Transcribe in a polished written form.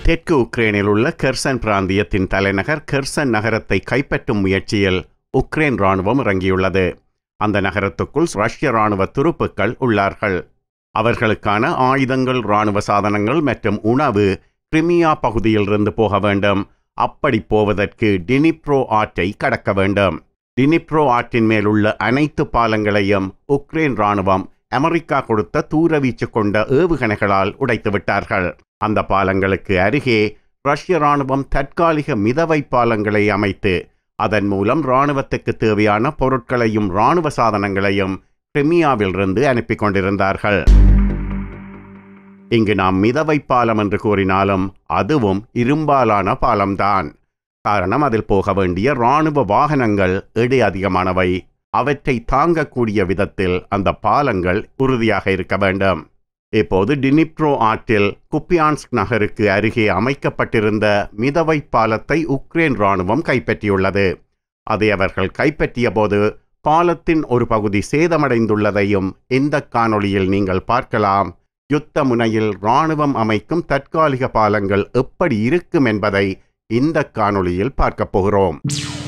தெற்கு உக்ரைனில் உள்ள கெர்சன் பிராந்தியத்தின் தலைநகர் கெர்சன் நகரத்தை கைப்பற்றும் முயற்சியில் உக்ரைன் இராணுவம் இறங்கியுள்ளது. அந்த நகரத்துக்குள் ரஷ்ய இராணுவ துருப்புக்கள் உள்ளார்கள். அவர்களுக்கான ஆயுதங்கள், இராணுவ சாதனங்கள் மற்றும் உணவு கிரிமியா பகுதியிலிருந்து போக வேண்டும். அப்படி போவதற்கு டினிப்ரோ ஆற்றை கடக்க வேண்டும். டினிப்ரோ ஆற்றின் மேலுள்ள அனைத்து பாலங்களையும் உக்ரைன் இராணுவம் அமெரிக்கா கொடுத்த தூரவீச்சு கொண்ட ஏவுகணைகளால் உடைத்துவிட்டார்கள். அந்த பாலங்களுக்கு அருகே ரஷ்ய இராணுவம் தற்காலிக மிதவை பாலங்களை அமைத்து அதன் மூலம் இராணுவத்துக்கு தேவையான பொருட்களையும் இராணுவ சாதனங்களையும் கிரிமியாவிலிருந்து அனுப்பி கொண்டிருந்தார்கள். இங்கு நாம் மிதவை பாலம் என்று கூறினாலும் அதுவும் இரும்பாலான பாலம்தான். காரணம், அதில் போக வேண்டிய இராணுவ வாகனங்கள் எடை அதிகமானவை. அவற்றை தாங்கக்கூடிய விதத்தில் அந்த பாலங்கள் உறுதியாக இருக்க வேண்டும். இப்போது டினிப்ரோ ஆற்றில் குப்பியான்ஸ்க் நகருக்கு அருகே அமைக்கப்பட்டிருந்த மிதவை பாலத்தை உக்ரைன் இராணுவம் கைப்பற்றியுள்ளது. அதை அவர்கள் கைப்பற்றிய போது பாலத்தின் ஒரு பகுதி சேதமடைந்துள்ளதையும் இந்த காணொளியில் நீங்கள் பார்க்கலாம். யுத்த முனையில் இராணுவம் அமைக்கும் தற்காலிக பாலங்கள் எப்படி இருக்கும் என்பதை இந்த காணொளியில் பார்க்கப் போகிறோம்.